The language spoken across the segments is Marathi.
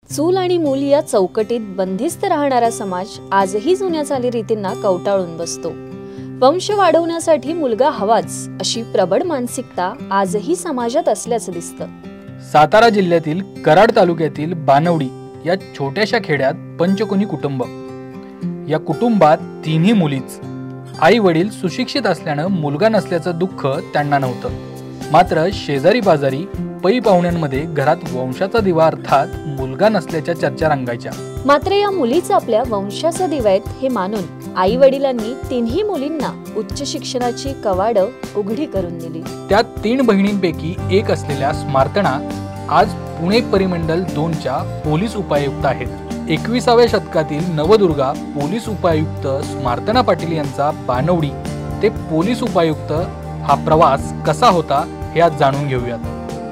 चूल आणि मूल या चौकटीत बंदिस्त राहणारा समाज आजही जुन्या चालीरीतींना कवटाळून बसतो। वंश वाढवण्यासाठी मुलगा हवाच अशी प्रबळ मानसिकता आजही समाजात असल्याचं दिसतं। सातारा जिल्ह्यातील कराड तालुक्यातील बानवडी या छोट्याशा खेड्यात पंचकोनी कुटुंब। या कुटुंबात तीनही मुलीच। आई वडील सुशिक्षित असल्यानं मुलगा नसल्याचं दुःख त्यांना नव्हतं। मात्र शेजारी पाजारी पै पाहुण्यांमध्ये घरात वंशाचा दिवा अर्थात मुलगा नसल्याच्या चर्चा रंगायच्या। मात्र या मुलीच आपल्या वंशाचा दिवा आहेत हे मानून आई वडिलांनी तिन्ही मुलींना उच्च शिक्षणाची कवाडं उघडी करून दिली। त्या तीन बहिणींपैकी एक असलेल्या स्मार्तना आज पुणे परिमंडल 2च्या पोलीस उपायुक्त आहेत। 21व्या शतकातील नवदुर्गा पोलीस उपायुक्त स्मार्तना पाटील यांचा बानवडी ते पोलीस उपायुक्त हा प्रवास कसा होता हे आज जाणून घेऊयात।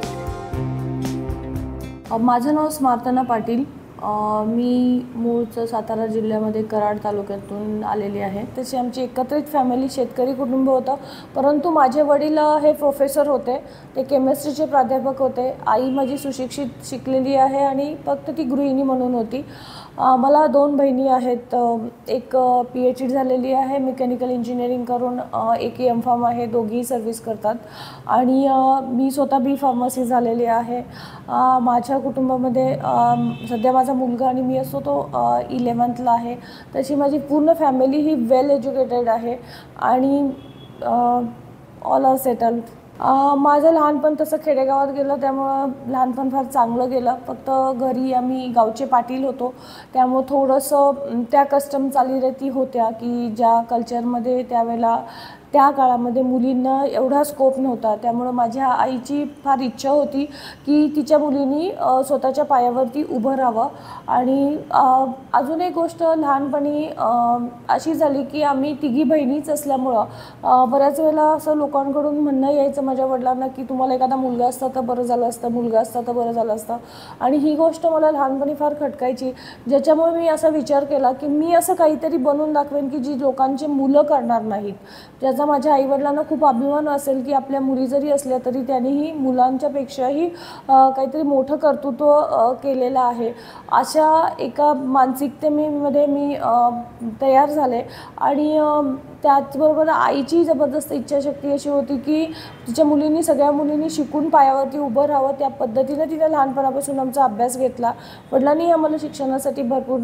माझं नाव स्मार्तना पाटील। मी मूळचं सातारा जिल्ह्यामध्ये कराड तालुक्यातून आलेली आहे। तशी आमची एकत्रित फॅमिली शेतकरी कुटुंब होतं, परंतु माझे वडील हे प्रोफेसर होते, ते केमिस्ट्रीचे प्राध्यापक होते। आई माझी सुशिक्षित शिकलेली आहे आणि फक्त ती गृहिणी म्हणून होती। मला दोन बहिणी आहेत, एक PhD झालेली आहे मेकॅनिकल इंजिनिअरिंग करून, एक M.Pharm आहे, दोघी सर्व्हिस करतात आणि मी स्वतः B फार्मसी झालेली आहे। माझ्या कुटुंबामध्ये सध्या माझा मुलगा आणि मी असतो तो 11th आहे। तशी माझी पूर्ण फॅमिली ही वेल एज्युकेटेड आहे आणि ऑल आर सेटल्ड। माझं लहानपण तसं खेडेगावात गेलं, त्यामुळं लहानपण फार चांगलं गेलं। फक्त घरी आम्ही गावचे पाटील होतो, त्यामुळं थोडंसं त्या कस्टम चालीरीती होत्या की ज्या कल्चरमध्ये त्यावेळेला त्या काळामध्ये मुलींना एवढा स्कोप नव्हता। त्यामुळं माझ्या आईची फार इच्छा होती की तिच्या मुलींनी स्वतःच्या पायावरती उभं राहावं। आणि अजून एक गोष्ट लहानपणी अशी झाली की आम्ही तिघी बहिणीच असल्यामुळं बऱ्याच वेळेला असं लोकांकडून म्हणणं यायचं माझ्या वडिलांना की तुम्हाला एखादा मुलगा असता तर बरं झालं असतं, मुलगा असता तर बरं झालं असतं। आणि ही गोष्ट मला लहानपणी फार खटकायची, ज्याच्यामुळे मी असा विचार केला की मी असं काहीतरी बनवून दाखवेन की जी लोकांची मुलं करणार नाहीत, ज्याचा माझ्या आईवडिलांना खूप अभिमान असेल की आपल्या मुली जरी असल्या तरी त्यांनीही मुलांच्यापेक्षाही काहीतरी मोठं कर्तृत्व केलेलं आहे। अशा एका मानसिकतेमध्ये मी तयार झाले आणि त्याचबरोबर आईची जबरदस्त इच्छाशक्ती अशी होती की तिच्या मुलींनी सगळ्या मुलींनी शिकून पायावरती उभं राहावं। त्या पद्धतीने तिने लहानपणापासून आमचा अभ्यास घेतला। वडिलांनी आम्हाला शिक्षणासाठी भरपूर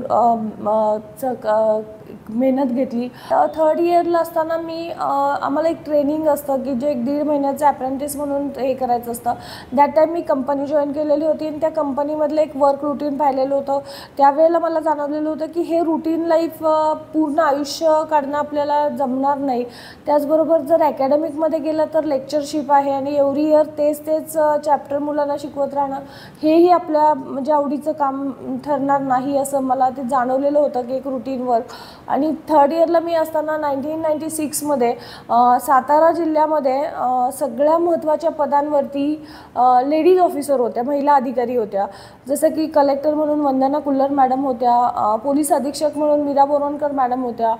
मेहनत घेतली। 3rd इयरला असताना आम्हाला एक ट्रेनिंग असतं की जे 1.5 महिन्याचं अप्रेंटिस म्हणून हे करायचं असतं। दॅट टाईम मी कंपनी जॉईन केलेली होती आणि त्या कंपनीमधलं एक वर्क रुटीन पाहिलेलं होतं। त्यावेळेला मला जाणवलेलं होतं की हे रुटीन लाईफ पूर्ण आयुष्य काढणं आपल्याला जमणार नाही। त्याचबरोबर जर अकॅडमिकमध्ये गेलं तर लेक्चरशिप आहे आणि एव्हरी इयर तेच चॅप्टर मुलांना शिकवत राहणं हेही आपल्या म्हणजे आवडीचं काम ठरणार नाही, असं मला ते जाणवलेलं होतं की एक रुटीन वर्क। आणि 3rd इयरला मी असताना 1996मध्ये सातारा जिल्ह्यामध्ये सगळ्या महत्त्वाच्या पदांवरती लेडीज ऑफिसर होत्या, महिला अधिकारी होत्या। जसं की कलेक्टर म्हणून वंदना कुल्लर मॅडम होत्या, पोलीस अधीक्षक म्हणून मीरा बोरवणकर मॅडम होत्या,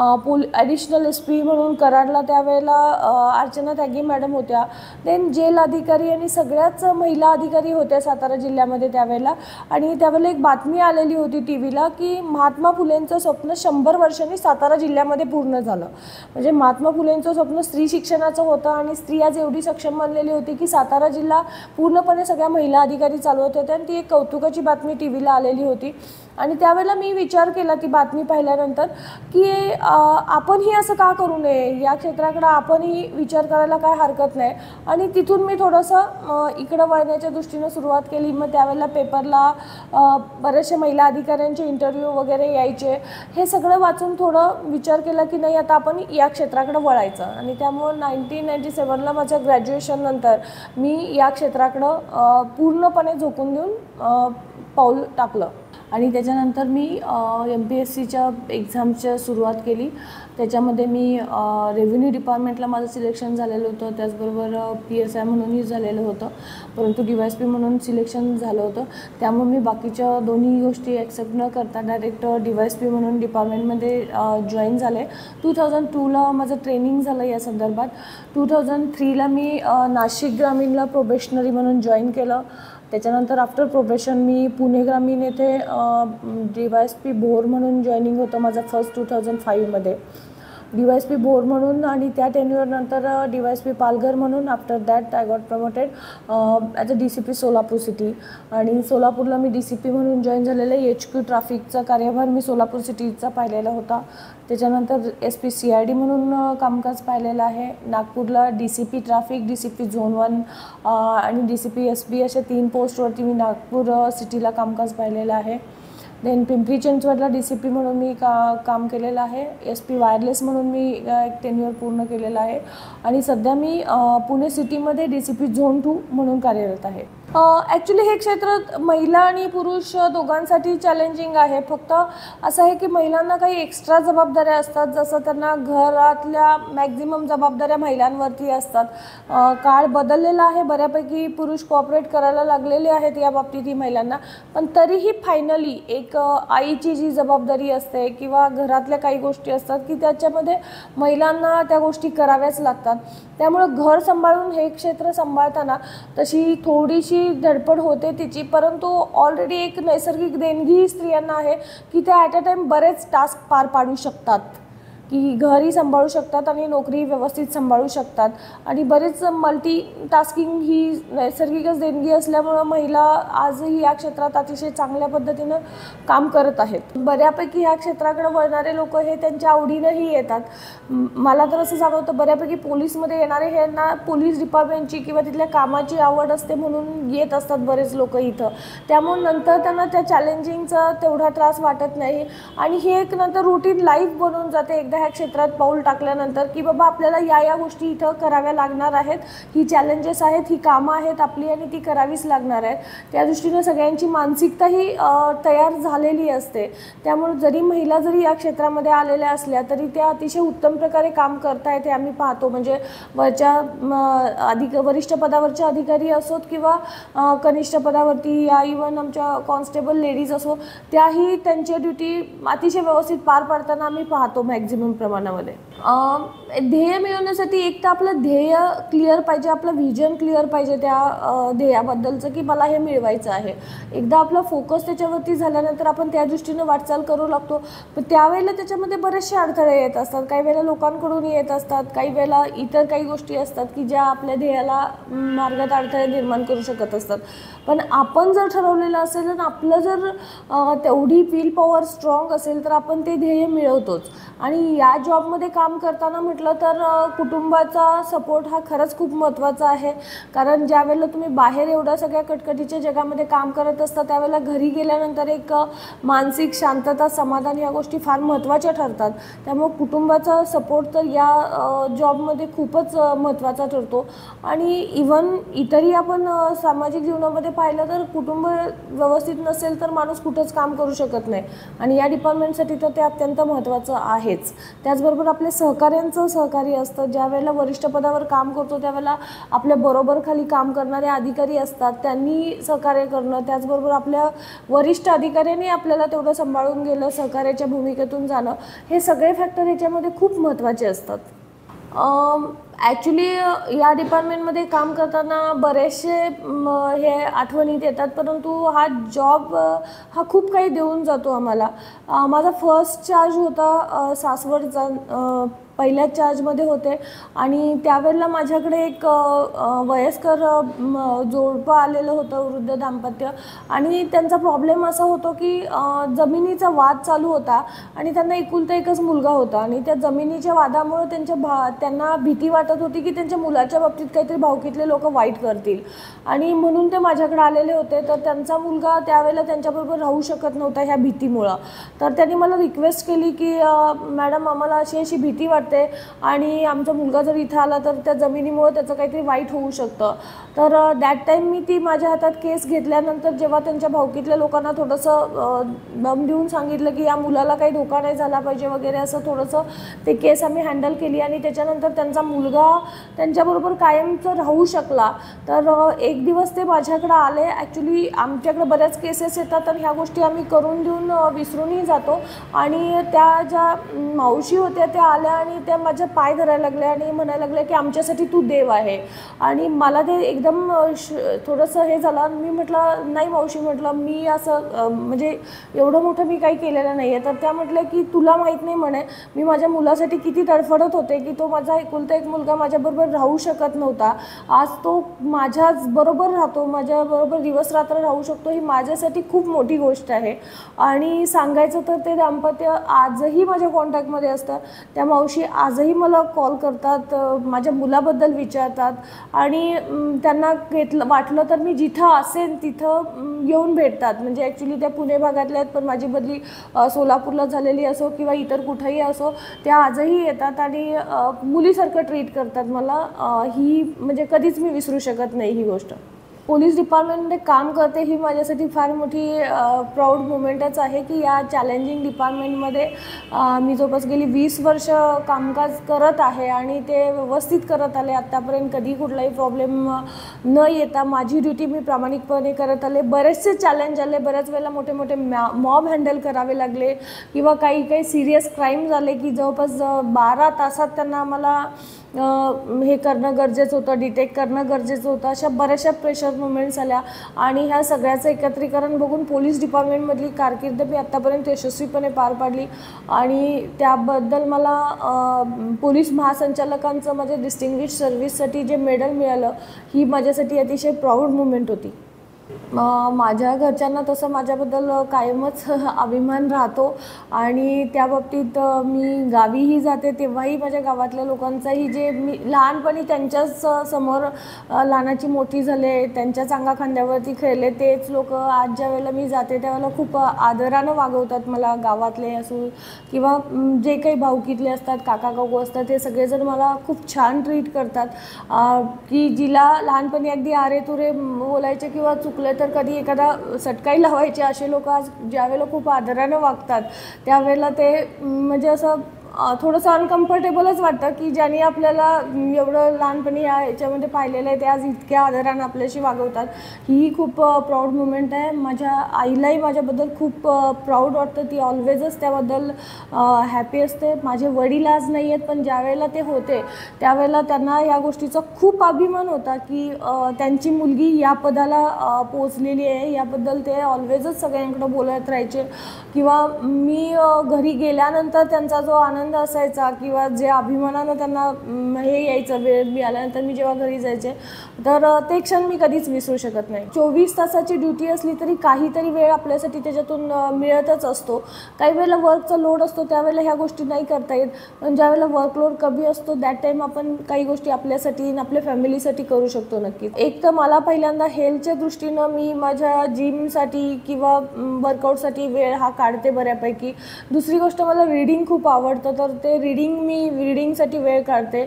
ॲडिशनल SP म्हणून कराडला त्यावेळेला अर्चना त्यागी मॅडम होत्या। देन जेल अधिकारी आणि सगळ्याच महिला अधिकारी होत्या सातारा जिल्ह्यामध्ये त्यावेळेला। आणि त्यावेळेला एक बातमी आलेली होती TVला की महात्मा फुलेंचं स्वप्न 100 वर्षांनी सातारा जिल्ह्यामध्ये पूर्ण झालं। म्हणजे महात्मा फुलेंचं स्वप्न स्त्री शिक्षणाचं होतं आणि स्त्री आज एवढी सक्षम बनलेली होती की सातारा जिल्हा पूर्णपणे सगळ्या महिला अधिकारी चालवत होत्या आणि ती एक कौतुकाची बातमी TVला आलेली होती। आणि त्यावेळेला मी विचार केला ती बातमी पाहिल्यानंतर की आपणही असं का करू नये, या क्षेत्राकडे आपणही विचार करायला काय हरकत नाही। आणि तिथून मी थोडंसं इकडं वळण्याच्या दृष्टीनं सुरुवात केली। मग त्यावेळेला पेपरला बऱ्याचशा महिला अधिकाऱ्यांचे इंटरव्ह्यू वगैरे यायचे, हे सगळं वाचून थोडं विचार केला की नाही आता आपण या क्षेत्राकडे वळायचं। आणि त्यामुळं 1997ला माझ्या ग्रॅज्युएशननंतर मी या क्षेत्राकडं पूर्णपणे झोकून देऊन पाऊल टाकलं। आणि त्याच्यानंतर मी MPSCच्या एक्झामच्या सुरुवात केली। त्याच्यामध्ये मी रेव्हेन्यू डिपार्टमेंटला माझं सिलेक्शन झालेलं होतं, त्याचबरोबर PSI म्हणूनही झालेलं होतं, परंतु DYSP म्हणून सिलेक्शन झालं होतं। त्यामुळे मी बाकीच्या दोन्ही गोष्टी ॲक्सेप्ट न करता डायरेक्ट DYSP म्हणून डिपार्टमेंटमध्ये जॉईन झाले। 2002ला माझं ट्रेनिंग झालं या संदर्भात। 2003ला मी नाशिक ग्रामीणला प्रोबेशनरी म्हणून जॉईन केलं। त्याच्यानंतर आफ्टर प्रोफेशन मी पुणे ग्रामीण येथे DYSP भोर म्हणून जॉईनिंग होतं माझं फर्स्ट 2005मध्ये DYSP भोर म्हणून, आणि त्या टेन्युअरनंतर DYSP पालघर म्हणून. After that I got promoted as a DCP Solapur city, आणि सोलापूरला मी DCP म्हणून जॉईन झालेलं आहे. HQ ट्रॅफिकचा कार्यभार मी सोलापूर सिटीचा पाहिलेला होता. त्याच्यानंतर SP CID म्हणून कामकाज पाहिलेलं आहे. नागपूरला DCP ट्रॅफिक, DCP झोन 1 आणि DCP SB अशा 3 पोस्टवरती मी नागपूर सिटीला कामकाज पाहिलेलं आहे. देन पिंपरी चिंचवडला DCP म्हणून मी काम केलेलं आहे. SP वायरलेस म्हणून मी एक टेन्युअर पूर्ण केलेलं आहे, आणि सध्या मी पुणे सिटीमध्ये DCP झोन 2 म्हणून कार्यरत आहे. ॲक्च्युली हे क्षेत्र महिला आणि पुरुष दोघांसाठी चॅलेंजिंग आहे. फक्त असं आहे की महिलांना काही एक्स्ट्रा जबाबदाऱ्या असतात, जसं त्यांना घरातल्या मॅक्झिमम जबाबदाऱ्या महिलांवरती असतात. काळ बदललेला आहे, बऱ्यापैकी पुरुष कोऑपरेट करायला लागलेले आहेत या बाबतीत महिलांना, पण तरीही फायनली एक आईची जी जबाबदारी असते किंवा घरातल्या काही गोष्टी असतात की त्याच्यामध्ये महिलांना त्या गोष्टी कराव्याच लागतात. त्यामुळं घर सांभाळून हे क्षेत्र सांभाळताना तशी थोडीशी धडपड होते तिची, परंतु ऑलरेडी एक नैसर्गिक देणगी स्त्रियांना आहे की त्या ॲट अ टाईम बरेच टास्क पार पाडू शकतात, की घरही सांभाळू शकतात आणि नोकरी व्यवस्थित सांभाळू शकतात, आणि बरेच मल्टी टास्किंग ही नैसर्गिकच देणगी असल्यामुळं महिला आजही या क्षेत्रात अतिशय चांगल्या पद्धतीनं काम करत आहेत. बऱ्यापैकी ह्या क्षेत्राकडे वळणारे लोक हे त्यांच्या आवडीनंही येतात. मला तर असं जाणवतं बऱ्यापैकी पोलीसमध्ये येणारे ह्यांना पोलीस डिपार्टमेंटची किंवा तिथल्या कामाची आवड असते म्हणून येत असतात बरेच लोक इथं. त्यामुळे नंतर त्यांना त्या चॅलेंजिंगचा तेवढा त्रास वाटत नाही, आणि ही एक नंतर रुटीन लाईफ बनून जाते एकदा ह्या क्षेत्रात पाऊल टाकल्यानंतर, की बाबा आपल्याला या गोष्टी इथं कराव्या लागणार आहेत, ही चॅलेंजेस आहेत, ही कामं आहेत आपली आणि ती करावीच लागणार आहेत. त्या दृष्टीनं सगळ्यांची मानसिकताही तयार झालेली असते. त्यामुळे जरी महिला जरी या क्षेत्रामध्ये आलेल्या असल्या तरी त्या अतिशय उत्तम प्रकारे काम करतायत हे आम्ही पाहतो. म्हणजे वरिष्ठ पदावरच्या अधिकारी असोत किंवा कनिष्ठ पदावरती या इव्हन आमच्या कॉन्स्टेबल लेडीज असो, त्याही त्यांची ड्युटी अतिशय व्यवस्थित पार पाडताना आम्ही पाहतो मॅक्झिमम प्रमाणामध्ये. ध्येय मिळवण्यासाठी एक तर आपलं ध्येय क्लिअर पाहिजे, आपलं व्हिजन क्लिअर पाहिजे त्या ध्येयाबद्दलचं, की मला हे मिळवायचं आहे. एकदा आपला फोकस त्याच्यावरती झाल्यानंतर आपण त्या दृष्टीनं वाटचाल करू लागतो. पण त्यावेळेला त्याच्यामध्ये बरेचसे अडथळे येत असतात, काही वेळेला लोकांकडून येत असतात, काही वेळेला इतर काही गोष्टी असतात की ज्या आपल्या ध्येयाला मार्गात अडथळे निर्माण करू शकत असतात. पण आपण जर ठरवलेलं असेल आणि आपलं जर तेवढी विल पॉवर स्ट्रॉंग असेल तर आपण ते ध्येय मिळवतोच. आणि या जॉबमध्ये काम करताना म्हटलं तर कुटुंबाचा सपोर्ट हा खरंच खूप महत्त्वाचा आहे. कारण ज्या वेळेला तुम्ही बाहेर एवढ्या सगळ्या कटकटीच्या जगामध्ये काम करत असता त्यावेळेला घरी गेल्यानंतर एक मानसिक शांतता, समाधान या गोष्टी फार महत्त्वाच्या ठरतात. त्यामुळे कुटुंबाचा सपोर्ट तर या जॉबमध्ये खूपच महत्त्वाचा ठरतो. आणि इव्हन इतरही आपण सामाजिक जीवनामध्ये पाहिलं तर कुटुंब व्यवस्थित नसेल तर माणूस कुठंच काम करू शकत नाही, आणि या डिपार्टमेंटसाठी तर ते अत्यंत महत्त्वाचं आहेच. त्याचबरोबर आपल्या सहकाऱ्यांचं सहकार्य असतं. ज्या वेळेला वरिष्ठ पदावर काम करतो त्यावेळेला आपल्या बरोबर खाली काम करणारे अधिकारी असतात, त्यांनी सहकार्य करणं, त्याचबरोबर आपल्या वरिष्ठ अधिकाऱ्यांनी आपल्याला तेवढं सांभाळून गेलं, सहकार्याच्या भूमिकेतून जाणं, हे सगळे फॅक्टर याच्यामध्ये खूप महत्त्वाचे असतात. ॲक्च्युली या डिपार्टमेंटमध्ये काम करताना बरेचसे हे आठवणीत येतात, परंतु हा जॉब हा खूप काही देऊन जातो आम्हाला. माझा फर्स्ट चार्ज होता सासवडचा, पहिल्या चार्जमध्ये होते, आणि त्यावेळेला माझ्याकडे एक वयस्कर जोडपं आलेलं होतं, वृद्ध दाम्पत्य, आणि त्यांचा प्रॉब्लेम असा होतो की जमिनीचा वाद चालू होता आणि त्यांना एकुलता एकच मुलगा होता, आणि त्या जमिनीच्या वादामुळे त्यांना भीती वाटत होती की त्यांच्या मुलाच्या बाबतीत काहीतरी भावकीतले लोक वाईट करतील, आणि म्हणून ते माझ्याकडे आलेले होते. तर त्यांचा मुलगा त्यावेळेला त्यांच्याबरोबर राहू शकत नव्हता ह्या भीतीमुळं. तर त्यांनी मला रिक्वेस्ट केली की मॅडम आम्हाला अशी भीती वाटते आणि आमचा मुलगा जर इथं आला तर त्या जमिनीमुळे त्याचं काहीतरी वाईट होऊ शकतं. तर दॅट टाईम मी ती माझ्या हातात केस घेतल्यानंतर जेव्हा त्यांच्या भावकीतल्या लोकांना थोडंसं दम देऊन सांगितलं की या मुलाला काही धोका नाही झाला पाहिजे वगैरे, असं थोडंसं ते केस आम्ही हँडल केली, आणि त्याच्यानंतर त्यांचा मुलगा त्यांच्याबरोबर कायमचं राहू शकला. तर एक दिवस ते माझ्याकडे आले. ॲक्च्युली आमच्याकडे बऱ्याच केसेस येतात आणि ह्या गोष्टी आम्ही करून देऊन विसरूनही जातो, आणि त्या ज्या मावशी होत्या त्या आल्या आणि आणि त्या माझ्या पाय धरायला लागल्या आणि म्हणायला लागल्या की आमच्यासाठी तू देव आहे. आणि मला ते एकदम थोडंसं हे झालं. मी म्हटलं नाही मावशी, म्हटलं मी असं म्हणजे एवढं मोठं मी काही केलेलं नाही आहे. तर त्या म्हटलं की तुला माहीत नाही म्हणे, मी माझ्या मुलासाठी किती तडफडत होते की तो माझा एकुलता एक मुलगा माझ्याबरोबर राहू शकत नव्हता. आज तो माझ्याच बरोबर राहतो, माझ्याबरोबर दिवस रात्र राहू शकतो. ही माझ्यासाठी खूप मोठी गोष्ट आहे. आणि सांगायचं तर ते दाम्पत्य आजही माझ्या कॉन्टॅक्टमध्ये असतं. त्या मावशी आजही मला कॉल करतात, माझ्या मुलाबद्दल विचारतात आणि त्यांना वाटलं तर मी जिथं असेन तिथं येऊन भेटतात. म्हणजे ॲक्च्युली त्या पुणे भागातल्या आहेत, पण माझी बदली सोलापूरला झालेली असो किंवा इतर कुठेही असो, त्या आजही येतात आणि मुलीसारखं ट्रीट करतात मला. ही म्हणजे कधीच मी विसरू शकत नाही ही गोष्ट. पोलीस डिपार्टमेंटमध्ये काम करते ही माझ्यासाठी फार मोठी प्राऊड मुमेंटच आहे की या चॅलेंजिंग डिपार्टमेंटमध्ये मी जवळपास गेली 20 वर्ष कामकाज करत आहे आणि ते व्यवस्थित करत आले. आत्तापर्यंत कधी कुठलाही प्रॉब्लेम न येता माझी ड्युटी मी प्रामाणिकपणे करत आले. बरेचसे चॅलेंज आले, बऱ्याच वेळेला मोठे मोठे मॉब हँडल करावे लागले किंवा काही सिरियस क्राईम झाले की जवळपास 12 तासात त्यांना मला हे करणं गरजेचं होतं, डिटेक्ट करणं गरजेचं होतं. अशा बऱ्याचशा प्रेशर मुमेंट्स आल्या आणि ह्या सगळ्याचं एकत्रीकरण बघून पोलीस डिपार्टमेंटमधली कारकीर्द मी आत्तापर्यंत यशस्वीपणे पार पाडली आणि त्याबद्दल मला पोलीस महासंचालकांचं माझ्या डिस्टिंग्विश सर्व्हिससाठी जे मेडल मिळालं ही माझ्यासाठी अतिशय प्राऊड मुमेंट होती. माझ्या घरच्यांना तसं माझ्याबद्दल कायमच अभिमान राहतो आणि त्या बाबतीत मी गावीही जाते तेव्हाही माझ्या गावातल्या लोकांचाही, जे मी लहानपणी त्यांच्याच समोर लहानाची मोठी झाले, त्यांच्याच अंगाखांद्यावरती खेळले, तेच लोक आज ज्या वेळेला मी जाते त्यावेळेला खूप आदरानं वागवतात मला. गावातले असो किंवा जे काही भाऊकीतले असतात, काका काकू असतात, ते सगळेजण मला खूप छान ट्रीट करतात. की जिला लहानपणी अगदी आरे तुरे बोलायचे किंवा चुकले तर कधी एखादा सटकाई लावायचे, असे लोक आज ज्यावेळेला खूप आदरानं वागतात त्यावेळेला ते म्हणजे असं थोडंसं अनकम्फर्टेबलच वाटतं की ज्यांनी आपल्याला एवढं लहानपणी याच्यामध्ये पाहिलेलं आहे ते आज इतक्या आदरानं आपल्याशी वागवतात. ही खूप प्राऊड मुमेंट आहे. माझ्या आईलाही माझ्याबद्दल खूप प्राऊड वाटतं. ती ऑलवेजच त्याबद्दल हॅपी असते. माझे वडील आज नाही आहेत, पण ज्यावेळेला ते होते त्यावेळेला त्यांना या गोष्टीचा खूप अभिमान होता की त्यांची मुलगी या पदाला पोचलेली आहे. याबद्दल ते ऑलवेजच सगळ्यांकडं बोलत राहायचे किंवा मी घरी गेल्यानंतर त्यांचा जो आनंद असायचा किंवा जे अभिमानानं त्यांना हे यायचं, वेळ मिळाल्यानंतर मी जेव्हा घरी जायचे तर ते क्षण मी कधीच विसरू शकत नाही. 24 तासाची ड्युटी असली तरी काहीतरी वेळ आपल्यासाठी त्याच्यातून मिळतच असतो. काही वेळेला वर्कचा लोड असतो त्यावेळेला ह्या गोष्टी नाही करता येत, पण ज्यावेळेला वर्कलोड कमी असतो दॅट टाईम आपण काही गोष्टी आपल्यासाठी आणि आपल्या फॅमिलीसाठी करू शकतो नक्कीच. एक तर मला पहिल्यांदा हेल्थच्या दृष्टीनं मी माझ्या जिमसाठी किंवा वर्कआउटसाठी वेळ हा काढते बऱ्यापैकी. दुसरी गोष्ट मला रीडिंग खूप आवडतं, तर ते रीडिंगसाठी वेळ काढते.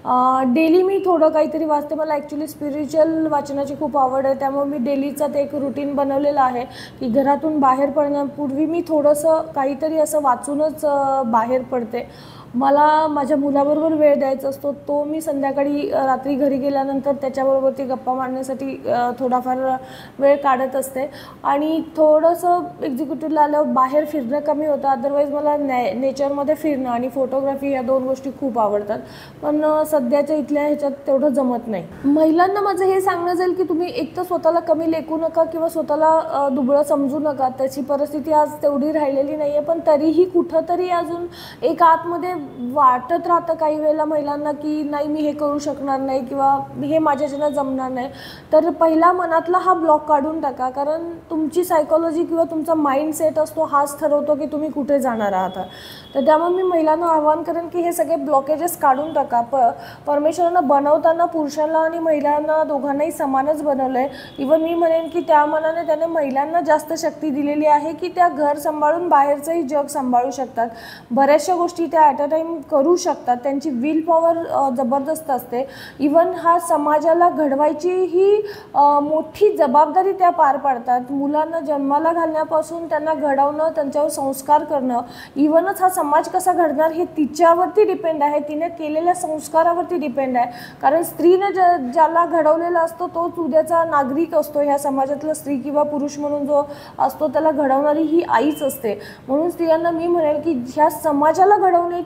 डेली मी थोडं काहीतरी वाचते. मला ॲक्च्युली स्पिरिच्युअल वाचनाची खूप आवड आहे, त्यामुळे मी डेलीचा ते एक रुटीन बनवलेलं आहे की घरातून बाहेर पडण्यापूर्वी मी थोडंसं काहीतरी असं वाचूनच बाहेर पडते. मला माझ्या मुलाबरोबर वेळ द्यायचा असतो, तो मी संध्याकाळी रात्री घरी गेल्यानंतर त्याच्याबरोबर ती गप्पा मारण्यासाठी थोडाफार वेळ काढत असते. आणि थोडंसं एक्झिक्युटिव्हला आल्यावर बाहेर फिरणं कमी होतं. अदरवाईज मला नेचरमध्ये फिरणं आणि फोटोग्राफी या 2 गोष्टी खूप आवडतात, पण सध्याच्या इथल्या ह्याच्यात तेवढं जमत नाही. महिलांना माझं हे सांगणं जाईल की तुम्ही एक तर स्वतःला कमी लेखू नका किंवा स्वतःला दुबळं समजू नका. त्याची परिस्थिती आज तेवढी राहिलेली नाही आहे, पण तरीही कुठंतरी अजून एक आतमध्ये वाटत राहतं काही वेळेला महिलांना की नाही मी हे करू शकणार नाही किंवा हे माझ्याच्यानं जमणार नाही. तर पहिला मनातला हा ब्लॉक काढून टाका, कारण तुमची सायकोलॉजी किंवा तुमचा माइंडसेट असतो हाच ठरवतो की तुम्ही कुठे जाणार आहात. तर त्यामुळे मी महिलांना आवाहन करेन की हे सगळे ब्लॉकेजेस काढून टाका. परमेश्वरानं बनवताना पुरुषांना आणि महिलांना दोघांनाही समानच बनवलं आहे. इवन मी म्हणेन की त्या मनाने त्याने महिलांना जास्त शक्ती दिलेली आहे की त्या घर सांभाळून बाहेरचंही जग सांभाळू शकतात. बऱ्याचशा गोष्टी त्या ॲट अ टाईम करू शकतात. त्यांची विल पॉवर जबरदस्त असते. इवन हा समाजाला घडवायची ही मोठी जबाबदारी त्या पार पाडतात. मुलांना जन्माला घालण्यापासून त्यांना घडवणं, त्यांच्यावर संस्कार करणं, इवनच हा समाज कसा घडणार हे तिच्यावरती डिपेंड आहे, तिने केलेल्या संस्कारावरती डिपेंड आहे. कारण स्त्रीनं ज्याला घडवलेला असतो तोच उद्याचा नागरिक असतो. ह्या समाजातला स्त्री किंवा पुरुष म्हणून जो असतो त्याला घडवणारी ही आईच असते. म्हणून स्त्रियांना मी म्हणेल की ह्या समाजाला घडवण्याची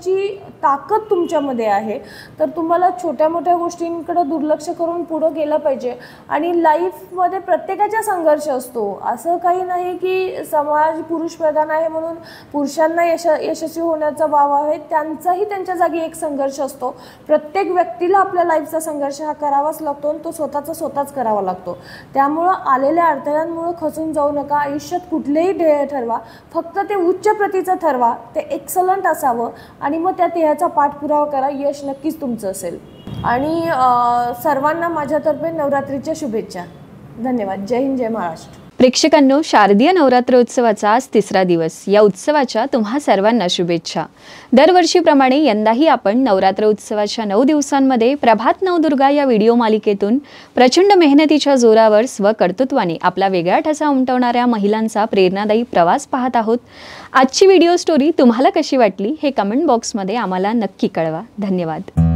करण्याची ताकद तुमच्यामध्ये आहे, तर तुम्हाला छोट्या मोठ्या गोष्टींकडे दुर्लक्ष करून पुढं गेलं पाहिजे. आणि लाईफमध्ये प्रत्येकाचा संघर्ष असतो. असं काही नाही की समाज पुरुष प्रधान आहे म्हणून पुरुषांना यशस्वी होण्याचा वाव आहे. त्यांचाही त्यांच्या जागी एक संघर्ष असतो. प्रत्येक व्यक्तीला आपल्या लाईफचा संघर्ष हा करावाच लागतो आणि तो स्वतःच करावा लागतो. त्यामुळं आलेल्या अडथळ्यांमुळे खचून जाऊ नका. आयुष्यात कुठलेही ध्येय ठरवा, फक्त ते उच्च प्रतीचं ठरवा, ते एक्सलंट असावं आणि मग त्या ध्येयाचा पाठपुरावा करा. यश नक्कीच तुमचं असेल. आणि सर्वांना माझ्यातर्फे नवरात्रीच्या शुभेच्छा. धन्यवाद. जय हिंद, जय महाराष्ट्र. प्रेक्षकांनो, शारदीय नवरात्रोत्सवाचा आज 3रा दिवस. या उत्सवाच्या तुम्हा सर्वांना शुभेच्छा. दरवर्षीप्रमाणे यंदाही आपण नवरात्र उत्सवाच्या 9 दिवसांमध्ये प्रभात नवदुर्गा या व्हिडिओ मालिकेतून प्रचंड मेहनतीच्या जोरावर स्वकर्तृत्वाने आपला वेगळा ठसा उमटवणाऱ्या महिलांचा प्रेरणादायी प्रवास पाहत आहोत. आजची व्हिडिओ स्टोरी तुम्हाला कशी वाटली हे कमेंट बॉक्समध्ये आम्हाला नक्की कळवा. धन्यवाद.